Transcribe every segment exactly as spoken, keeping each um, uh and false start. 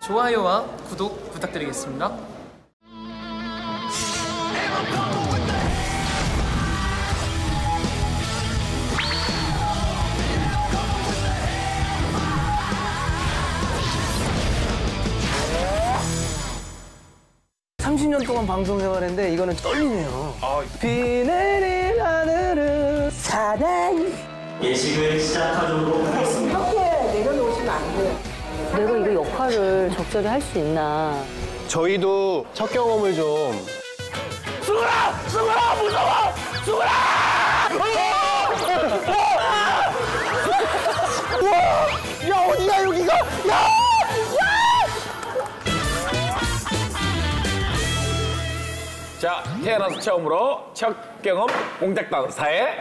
좋아요와 구독 부탁드리겠습니다. 삼십 년 동안 방송 생활했는데 이거는 떨리네요. 아, 비 내린 하늘은 사나이. 예식을 시작하도록 하겠습니다. 이렇게 내려놓으시면 안 돼요. 내가 이거 역할을 적절히 할 수 있나. 저희도 첫 경험을 좀. 수근아! 수근아! 무서워! 수근아! 야, 어디야, 여기가? 야! 자, 태어나서 처음으로 첫 경험 공작단 사회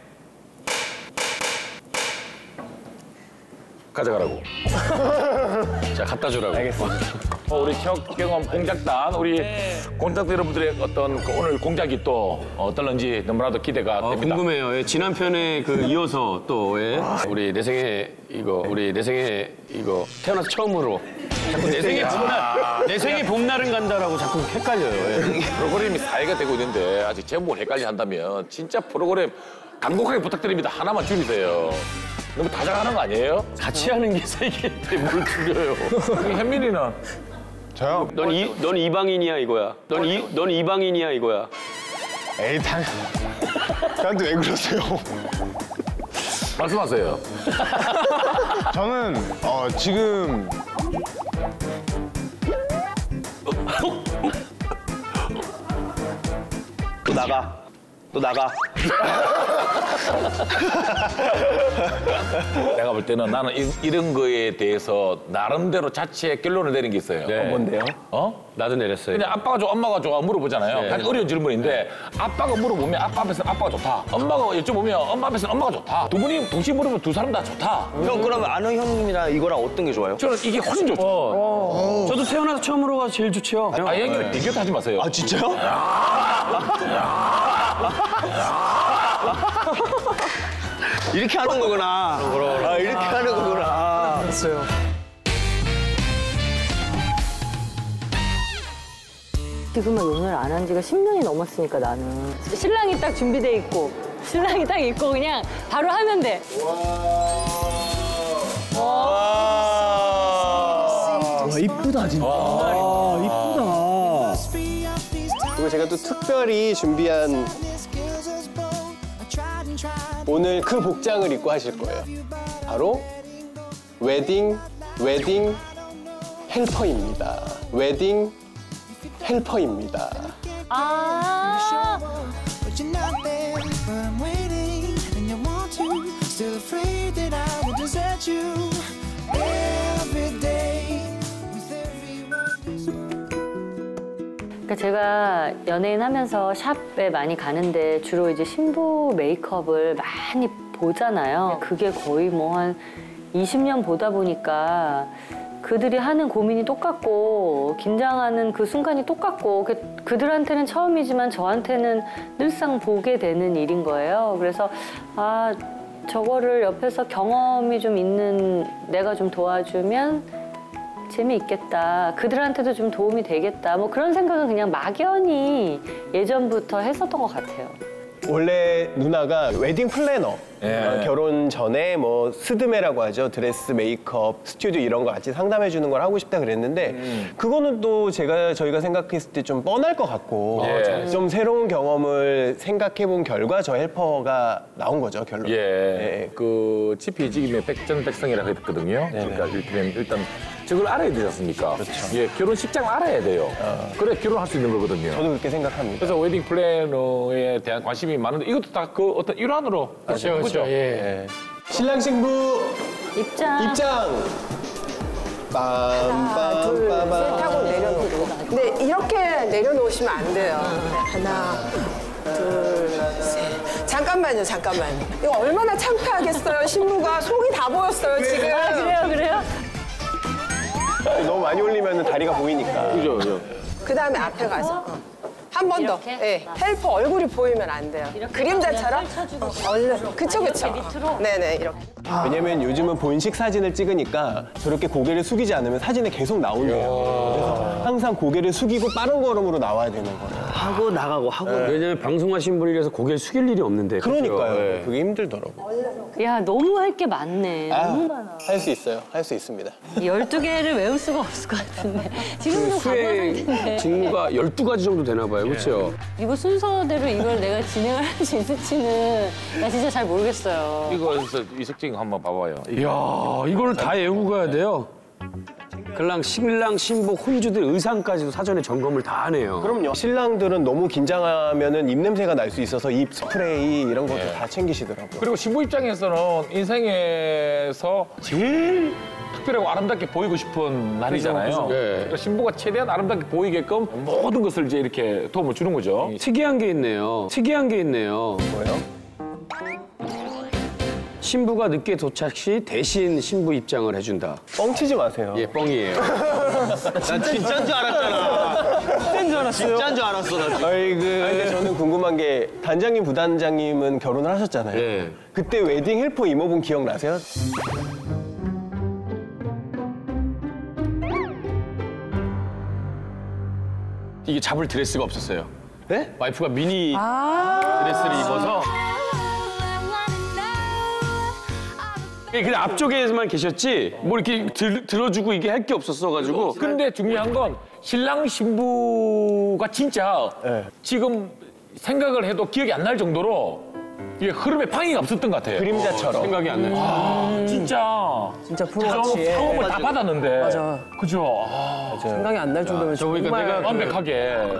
가져가라고. 자, 갖다 주라고. 알겠습니다. 어, 우리 첫 경험 공작단, 우리 네. 공작단 여러분들의 어떤 그 오늘 공작이 또 어떨런지 너무나도 기대가 아, 됩니다. 궁금해요. 예, 지난 편에 그 이어서 또 예. 우리 내 생에 이거 우리 내 생에 이거 태어나서 처음으로 자꾸 내 생에 봄날 내 생에 봄날은 간다라고 자꾸 헷갈려요. 예. 프로그램이 사회가 되고 있는데 아직 제목을 헷갈려 한다면 진짜 프로그램 간곡하게 부탁드립니다. 하나만 줄이세요. 너무 다정하는 거 아니에요? 같이 하는 게 세계인데 뭘 줄여요. 현민이는? 저요? 넌 이 넌 이방인이야 이거야. 넌 이 넌 이방인이야 이거야. 에이, 당. 저한테 왜 그러세요? 말씀하세요. 저는 어, 지금 또 나가. 또 나가. 내가 볼 때는 나는 이, 이런 거에 대해서 나름대로 자체 결론을 내린 게 있어요. 네. 어, 뭔데요? 어? 나도 내렸어요. 그냥 아빠가 좋아, 엄마가 좋아 물어보잖아요. 네. 가장 어려운 질문인데 아빠가 물어보면 아빠 앞에서는 아빠가 좋다. 엄마가 여쭤보면 엄마 앞에서는 엄마가 좋다. 두 분이 동시에 물어보면 두 사람 다 좋다. 형, 그러면 아는 형님이랑 이거랑 어떤 게 좋아요? 저는 이게 훨씬 좋죠. 어. 저도 태어나서 처음으로가 제일 좋죠. 아, 얘기는 비교도 하지 마세요. 아, 진짜요? 이렇게 하는 거구나. 아, 이렇게 하는 거구나. 했어요. 지금은 오늘 안 한 지가 십 년이 넘었으니까 나는. 신랑이 딱 준비돼 있고 신랑이 딱 있고 그냥 바로 하면 돼. 와, 이쁘다, 진짜. 와, 이쁘다. 그리고 제가 또 특별히 준비한 오늘 그 복장을 입고 하실 거예요. 바로 웨딩, 웨딩 헬퍼입니다. 웨딩 헬퍼입니다. 아. 그러니까 제가 연예인 하면서 샵에 많이 가는데 주로 이제 신부 메이크업을 많이 보잖아요. 그게 거의 뭐 한 이십 년 보다 보니까 그들이 하는 고민이 똑같고 긴장하는 그 순간이 똑같고 그, 그들한테는 처음이지만 저한테는 늘상 보게 되는 일인 거예요. 그래서 아 저거를 옆에서 경험이 좀 있는 내가 좀 도와주면 재미있겠다. 그들한테도 좀 도움이 되겠다. 뭐 그런 생각은 그냥 막연히 예전부터 했었던 것 같아요. 원래 누나가 웨딩 플래너. 예. 어, 결혼 전에 뭐 스드메라고 하죠. 드레스, 메이크업, 스튜디오 이런 거 같이 상담해 주는 걸 하고 싶다 그랬는데 음. 그거는 또 제가 저희가 생각했을 때 좀 뻔할 것 같고 예. 좀 새로운 경험을 생각해 본 결과 저 헬퍼가 나온 거죠, 결론. 예. 예. 그 지피지김의 백전백승이라고 했거든요. 그러니까 일단, 일단 저걸 알아야 되지 않습니까? 그렇죠. 예, 결혼식장을 알아야 돼요. 어. 그래 결혼할 수 있는 거거든요. 저도 그렇게 생각합니다. 그래서 웨딩 플래너에 대한 관심이 많은데 이것도 다 그 어떤 일환으로 그렇죠, 그렇죠. 예. 신랑 신부 입장. 입장. 하나, 둘, 셋 하고 내려놓고. 근데 이렇게 내려놓으시면 안 돼요. 하나, 둘, 셋. 잠깐만요, 잠깐만요. 이거 얼마나 창피하겠어요, 신부가. 속이 다 보였어요, 지금. 아 그래요 그래요? 너무 많이 올리면 다리가 보이니까. 그죠, 그죠. 그 다음에 앞에 가서. 어. 한 번 더. 이렇게? 예. 헬퍼 얼굴이 보이면 안 돼요. 그림자처럼. 펼쳐주고 얼른. 그쵸, 그쵸. 밑으로? 네네, 이렇게. 왜냐면 요즘은 본식 사진을 찍으니까 저렇게 고개를 숙이지 않으면 사진에 계속 나온대요. 그래서 항상 고개를 숙이고 빠른 걸음으로 나와야 되는 거예요. 하고 나가고 하고. 왜냐면 방송하신 분이라서 고개를 숙일 일이 없는데. 그죠? 그러니까요. 네. 그게 힘들더라고요. 야, 너무 할 게 많네. 너무 많아. 할 수 있어요. 할 수 있습니다. 열두 개를 외울 수가 없을 것 같은데. 지금도 수행 가본 상태인데. 직무가 열두 가지 정도 되나 봐요. 그렇죠? 이거 순서대로 이걸 내가 진행을 할 수 있을지는 나 진짜 잘 모르겠어요. 이거 이석진 한번 봐봐요. 이야, 이걸 다 외우고 가야 돼요. 그랑 신랑, 신부, 혼주들 의상까지도 사전에 점검을 다 하네요. 그럼요. 신랑들은 너무 긴장하면은 입냄새가 날 수 있어서 입 스프레이 이런 것도 다 챙기시더라고요. 그리고 신부 입장에서는 인생에서 제일 특별하고 아름답게 보이고 싶은 날이잖아요. 그죠, 그죠. 네. 그러니까 신부가 최대한 아름답게 보이게끔 모든 것을 이제 이렇게 도움을 주는 거죠. 특이한 게 있네요. 특이한 게 있네요. 뭐예요? 신부가 늦게 도착 시 대신 신부 입장을 해준다. 뻥치지 마세요. 예, 뻥이에요. 난 진짜인 줄 알았잖아. 진짜인 줄 알았어요? 진짜인 줄 알았어, 나 지금. 아이고. 근데 저는 궁금한 게 단장님, 부단장님은 결혼을 하셨잖아요. 예. 그때 웨딩 헬퍼 이모분 기억나세요? 이게 잡을 드레스가 없었어요. 네? 와이프가 미니 드레스를 입어서. 예, 근데 앞쪽에만 계셨지 뭐 이렇게 들, 들어주고 이게 할 게 없었어가지고. 근데 중요한 건 신랑 신부가 진짜 네. 지금 생각을 해도 기억이 안 날 정도로 이게 흐름에 방해가 없었던 것 같아요. 그림자처럼. 생각이 안 나요. 진짜 진짜 좀 프로같이. 상업을 다 받았는데. 맞아. 그죠. 아, 생각이 안 날 정도면 저 보니까 정말. 내가 완벽하게. 예.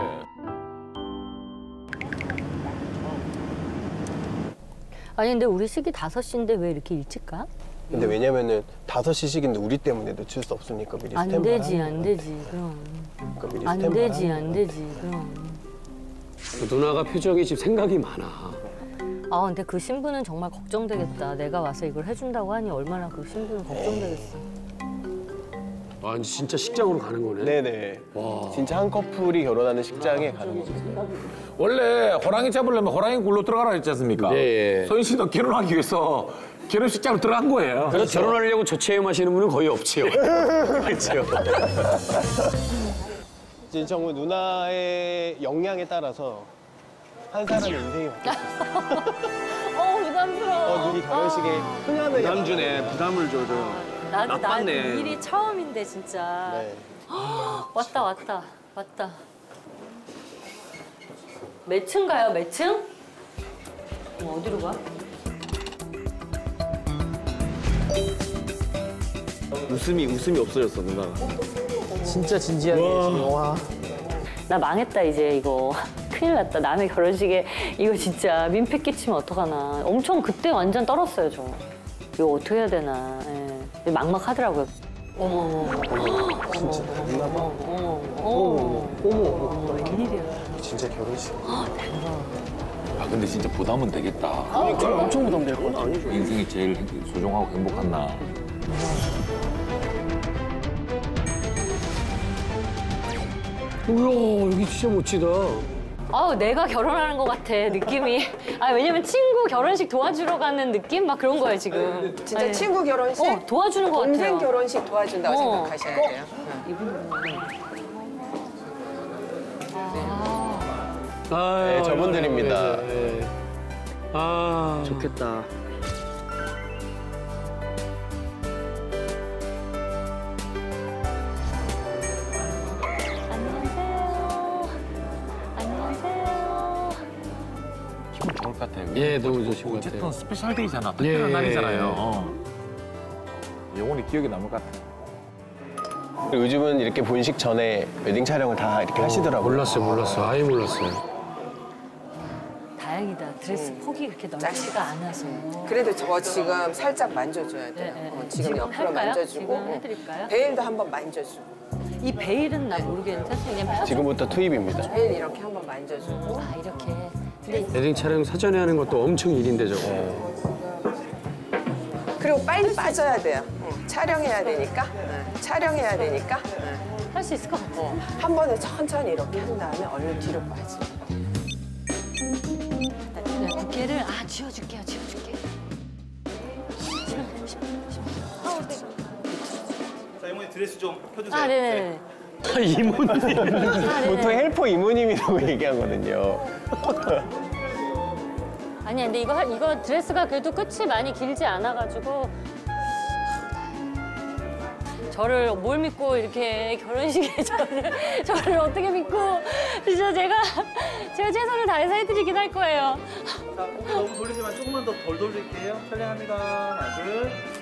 아니, 근데 우리 시기 다섯 시인데 왜 이렇게 일찍 가? 근데 왜냐면은 다섯 시 식인데 우리 때문에 놓칠 수 없으니까 미리 안 스탠바를 되지, 하는 안 것 되지, 그럼. 같아요. 미리 안 스탠바를 되지, 하는 안 것 되지, 그럼. 누나가 표정이 지금 생각이 많아. 아, 근데 그 신부는 정말 걱정되겠다. 내가 와서 이걸 해준다고 하니 얼마나 그 신부는 걱정되겠어. 아, 진짜 식장으로 가는 거네. 네네. 진짜 한 커플이 결혼하는 식장에 가는 거죠. 원래 호랑이 잡으려면 호랑이 굴로 들어가라 했지 않습니까? 네. 소연 씨도 결혼하기 위해서 결혼식장으로 들어간 거예요. 그래서 결혼하려고 저체험하시는 분은 거의 없지요. 그렇죠. 이제 정말 누나의 역량에 따라서 한 사람의 인생이 바뀔 수 있어요. 어, 부담스러워. 어, 눈이 결혼식에 흔하는 부담 주네, 부담을 줘줘. 나도 나도 나빴네. 일이 처음인데 진짜. 네. 왔다 왔다 왔다. 몇 층 가요? 몇 층? 어, 어디로 가? 웃음이, 웃음이 없어졌어, 누나가. 진짜 진지하게 지금. 와. 나 망했다 이제 이거. 큰일 났다. 남의 결혼식에 이거 진짜 민폐 끼치면 어떡하나. 엄청 그때 완전 떨었어요 저. 이거 어떻게 해야 되나. 예. 막막하더라고요. 어머 어머 어머. 진짜 어머 어머 어머 어머. 웬일이야. 진짜 결혼식. 아 근데 진짜 부담은 되겠다. 엄청 부담될 것 같아. 인생이 제일 소중하고 행복한 날. 우와, 여기 진짜 멋지다. 아우 내가 결혼하는 것 같아 느낌이. 아 왜냐면 친구 결혼식 도와주러 가는 느낌 막 그런 거예요 지금. 진짜 네. 친구 결혼식? 어 도와주는 것 동생 같아요. 결혼식 도와준다고 어. 생각하셔야 돼요. 아, 네, 저분들입니다. 네, 네. 아, 좋겠다. 안녕하세요. 안녕하세요. 기분 좋을 것 같아요. 예, 너무 좋으신 것 어쨌든 같아요. 스페셜 데이잖아. 특별한 예. 날이잖아요. 어. 영원히 기억에 남을 것 같아. 그리고 요즘은 이렇게 본식 전에 웨딩 촬영을 다 이렇게 하시더라고요. 몰랐어요, 몰랐어요. 아예 몰랐어요. 다행이다. 드레스 폭이 그렇게 넓지가 않아서. 그래도 저 지금 살짝 만져줘야 돼요. 네, 네. 어, 지금, 지금 옆으로 할까요? 만져주고. 지금 어. 해드릴까요? 베일도 한번 만져주고. 이 베일은 나 모르겠는데 선생님 펴줘. 지금부터 투입입니다. 베일 이렇게 한번 만져주고. 아 이렇게. 근데 웨딩 촬영 사전에 하는 것도 엄청 일인데 저거. 그리고 빨리 빠져야 돼요. 어, 촬영해야 되니까. 네. 촬영해야 되니까 할 수 있을 것 같아. 한 번에 천천히 이렇게 한 다음에 얼른 뒤로 빠지. 네, 두께를 아 쥐어줄게요, 쥐어줄게. 자, 이모님 드레스 좀 펴주세요. 아, 네네. 이모님. 보통 헬퍼 이모님이라고 얘기하거든요. 아니 근데 이거 할- 이거 드레스가 그래도 끝이 많이 길지 않아가지고 저를 뭘 믿고 이렇게 결혼식에 저를 저를 어떻게 믿고 진짜 제가 제가 최선을 다해서 해드리긴 할 거예요. 자, 너무 돌리지만 조금만 더 덜 돌릴게요. 촬영합니다. 하나, 둘.